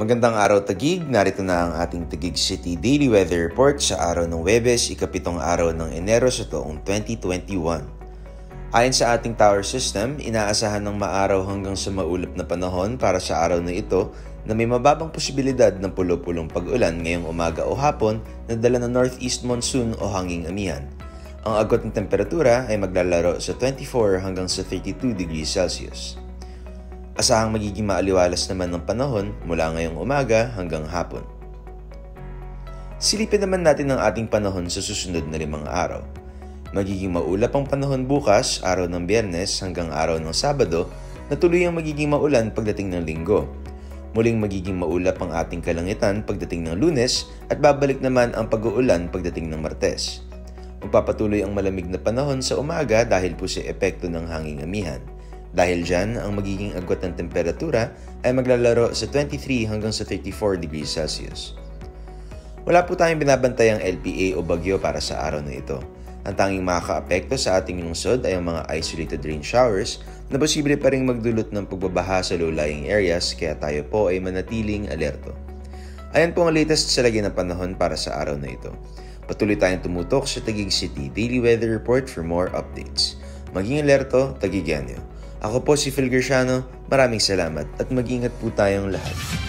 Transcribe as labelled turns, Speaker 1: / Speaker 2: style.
Speaker 1: Magandang araw Taguig, narito na ang ating Taguig City Daily Weather Report sa araw ng Huwebes, ikapitong araw ng Enero sa taong 2021. Ayon sa ating tower system, inaasahan ng maaraw hanggang sa maulap na panahon para sa araw na ito na may mababang posibilidad ng pulo-pulong pag-ulan ngayong umaga o hapon na dala ng northeast monsoon o hanging amihan. Ang agos ng temperatura ay maglalaro sa 24 hanggang sa 32 degrees Celsius. Asahang magiging maaliwalas naman ng panahon mula ngayong umaga hanggang hapon. Silipin naman natin ang ating panahon sa susunod na 5 araw. Magiging maulap ang panahon bukas, araw ng Biyernes hanggang araw ng Sabado, na tuluyang magiging maulan pagdating ng Linggo. Muling magiging maulap ang ating kalangitan pagdating ng Lunes at babalik naman ang pag-uulan pagdating ng Martes. Magpapatuloy ang malamig na panahon sa umaga dahil po sa epekto ng hanging amihan. Dahil dyan, ang magiging agwat ng temperatura ay maglalaro sa 23 hanggang sa 34 degrees Celsius. Wala po tayong binabantayang LPA o bagyo para sa araw na ito. Ang tanging makaka-apekto sa ating lungsod ay ang mga isolated rain showers na posible pa ring magdulot ng pagbabaha sa low-lying areas kaya tayo po ay manatiling alerto. Ayan po ang latest sa lagay ng panahon para sa araw na ito. Patuloy tayong tumutok sa Taguig City Daily Weather Report for more updates. Maging alerto, Taguigenyo. Ako po si Phil Gersiano, maraming salamat at mag-ingat po tayong lahat.